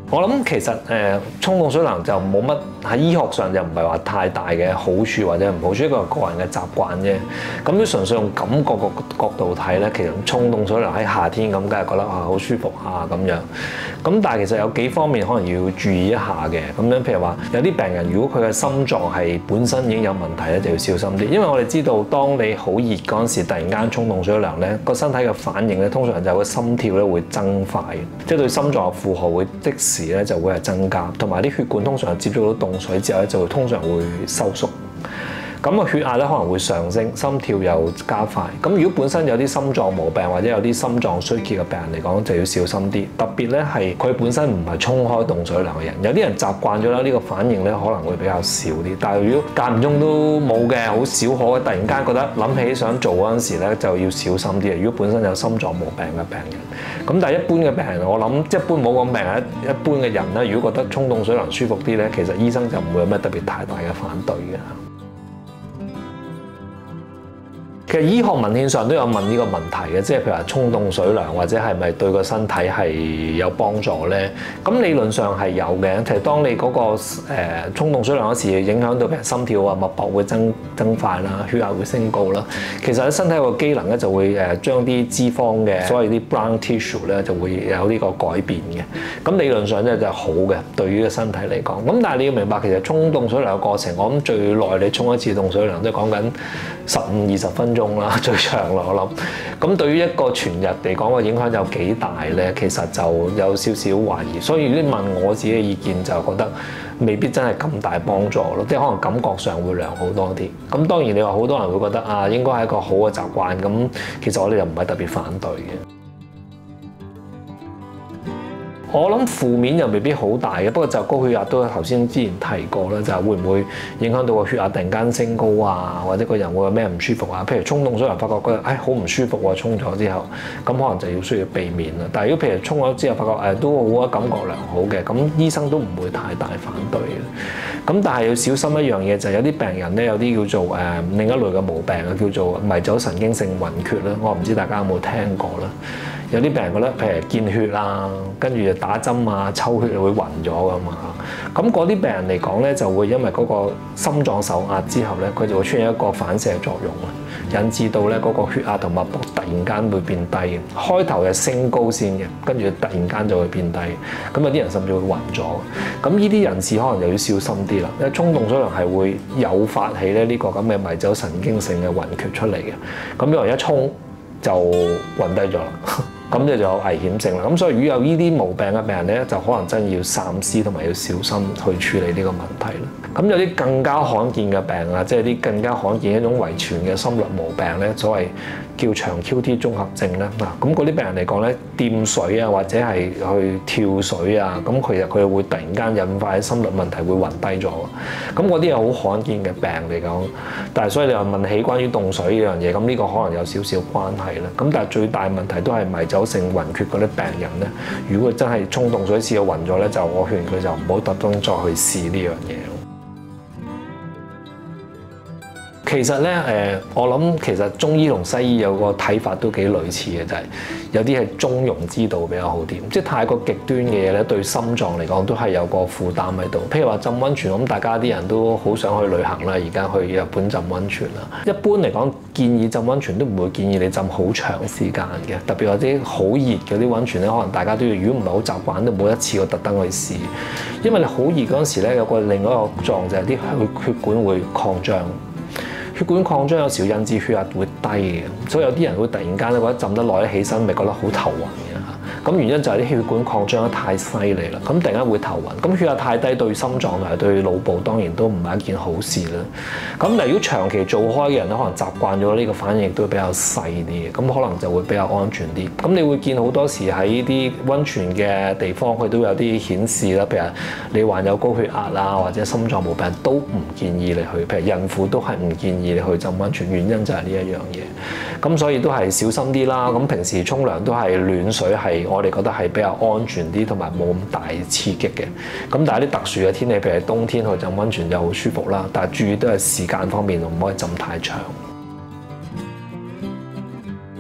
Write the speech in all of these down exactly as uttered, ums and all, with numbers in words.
我諗其實誒沖凍水涼就冇乜喺醫學上就唔係話太大嘅好處或者唔好處，一個個人嘅習慣啫。咁如果純粹用感覺個角度睇咧，其實沖凍水涼喺夏天咁，梗係覺得啊好舒服啊咁樣。咁但係其實有幾方面可能要注意一下嘅。咁樣譬如話有啲病人如果佢嘅心臟係本身已經有問題咧，就要小心啲。因為我哋知道當你好熱嗰陣時，突然間沖凍水涼咧，個身體嘅反應咧，通常就係個心跳咧會增快，即係對心臟嘅負荷會即時咧就會係增加，同埋啲血管通常接觸到凍水之後咧，就會通常會收縮。咁個血壓咧可能會上升，心跳又加快。咁如果本身有啲心臟毛病或者有啲心臟衰竭嘅病人嚟講，就要小心啲。特別咧係佢本身唔係沖開凍水涼嘅人，有啲人習慣咗啦，呢個反應咧可能會比較少啲。但係如果間唔中都冇嘅，好少可嘅，突然間覺得諗起想做嗰陣時咧，就要小心啲。如果本身有心臟毛病嘅病人，咁但係一般嘅病人，我諗即係一般冇咁病人，一般嘅人咧，如果覺得沖凍水涼舒服啲咧，其實醫生就唔會有咩特別太大嘅反對嘅。其實醫學文獻上都有問呢個問題嘅，即係譬如話沖凍水涼或者係咪對個身體係有幫助咧？咁理論上係有嘅。其實當你嗰個誒沖凍水涼嗰時，影響到譬如心跳啊、脈搏會增增快啦，血壓會升高啦。其實喺身體個機能咧就會誒將啲脂肪嘅所謂啲 brown tissue 咧就會有呢個改變嘅。咁理論上咧就係好嘅，對於個身體嚟講。咁但係你要明白，其實沖凍水涼嘅過程，我諗最耐你沖一次凍水涼都係講緊十五二十分鐘啦，最長啦我諗。咁對於一個全日嚟講個影響有幾大咧？其實就有少少懷疑。所以如果你問我自己嘅意見，就覺得未必真係咁大幫助咯，即係可能感覺上會良好多啲。咁當然你話好多人會覺得啊，應該係一個好嘅習慣。咁其實我哋又唔係特別反對嘅。我諗負面又未必好大嘅，不過就高血壓都頭先之前提過啦，就係會唔會影響到個血壓突然間升高啊，或者個人會有咩唔舒服啊？譬如沖凍水涼發覺覺得誒好唔舒服喎，沖咗之後，咁可能就要需要避免啦。但係如果譬如沖咗之後發覺誒都好啊，感覺良好嘅，咁醫生都唔會太大反對嘅。咁但係要小心一樣嘢，就係有啲病人咧有啲叫做誒、呃、另一類嘅毛病啊，叫做迷走神經性暈厥啦。我唔知大家有冇聽過啦。有啲病人覺得，譬如見血啊，跟住就打針啊、抽血就會暈咗㗎嘛。咁嗰啲病人嚟講咧，就會因為嗰個心臟受壓之後咧，佢就會出現一個反射作用啊，引致到咧嗰個血壓同脈搏突然間會變低。開頭係升高先嘅，跟住突然間就會變低。咁有啲人甚至會暈咗。咁呢啲人士可能就要小心啲啦，因為沖凍水涼係會誘發起咧呢個咁嘅迷走神經性嘅暈厥出嚟嘅。咁有人一沖就暈低咗啦。咁就就有危險性啦。咁所以如果有呢啲毛病嘅病人咧，就可能真係要三思同埋要小心去處理呢個問題啦。咁有啲更加罕見嘅病啊，即係啲更加罕見一種遺傳嘅心律毛病咧，所謂叫長 Q T 綜合症咧。嗱，咁嗰啲病人嚟講咧，掂水啊或者係去跳水啊，咁其實佢會突然間引發心律問題，會暈低咗。咁嗰啲係好罕見嘅病嚟講，但係所以你話問起關於凍水呢樣嘢，咁呢個可能有少少關係啦。咁但係最大問題都係迷走性暈厥嗰啲病人咧，如果真係沖凍水試過暈咗咧，就我勸佢就唔好特登再去試呢樣嘢。其實咧，誒，我諗其實中醫同西醫有個睇法都幾類似嘅，就係有啲係中庸之道比較好啲。即係太過極端嘅嘢咧，對心臟嚟講都係有個負擔喺度。譬如話浸溫泉，咁大家啲人都好想去旅行啦，而家去日本浸溫泉啦。一般嚟講，建議浸溫泉都唔會建議你浸好長時間嘅，特別或者好熱嗰啲溫泉咧，可能大家都要，如果唔係好習慣，都冇一次過特登去試。因為你好熱嗰陣時咧，有個另外一個狀就係啲血血管會擴張。血管擴張有時引致血壓會低嘅，所以有啲人會突然間咧覺得浸得耐咧起身，咪覺得好頭暈嘅嚇。咁原因就係啲血管擴張得太犀利啦，咁突然間會頭暈。咁血壓太低對心臟同埋對腦部當然都唔係一件好事啦。咁但係如果長期做開嘅人咧，可能習慣咗呢個反應亦都比較細啲嘅，咁可能就會比較安全啲。咁你會見好多時喺啲溫泉嘅地方，佢都有啲顯示啦，譬如你患有高血壓啊或者心臟毛病都唔建議你去，譬如孕婦都係唔建議你去浸溫泉，原因就係呢一樣嘢。咁所以都係小心啲啦。咁平時沖涼都係暖水，係我哋覺得係比較安全啲，同埋冇咁大刺激嘅。咁但係啲特殊嘅天氣，譬如冬天去浸溫泉就好舒服啦。但係注意都係時間方面，唔可以浸太長。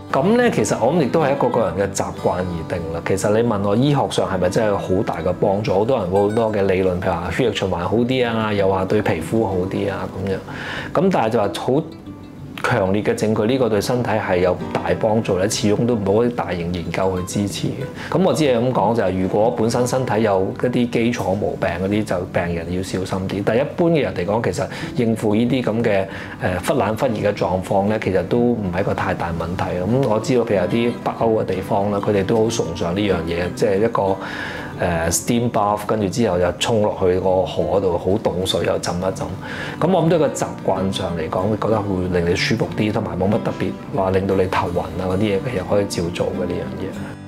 咁咧，其實我諗亦都係一個個人嘅習慣而定啦。其實你問我醫學上係咪真係有好大嘅幫助？好多人會好多嘅理論，譬如話血液循環好啲啊，又話對皮膚好啲啊咁樣。咁但係就話好強烈嘅證據，呢個對身體係有大幫助咧，始終都冇啲大型研究去支持嘅。咁我只係咁講就係，如果本身身體有一啲基礎毛病嗰啲，就病人要小心啲。但係一般嘅人嚟講，其實應付呢啲咁嘅誒忽冷忽熱嘅狀況咧，其實都唔係一個太大問題。咁我知道譬如有啲北歐嘅地方啦，佢哋都好崇尚呢樣嘢，即係一個誒 steam bath，跟住之後就衝落去個河度，好凍水又浸一浸。咁我諗都係個習慣上嚟講，會覺得會令你舒服啲，同埋冇乜特別話令到你頭暈啊嗰啲嘢，佢又可以照做嘅呢樣嘢。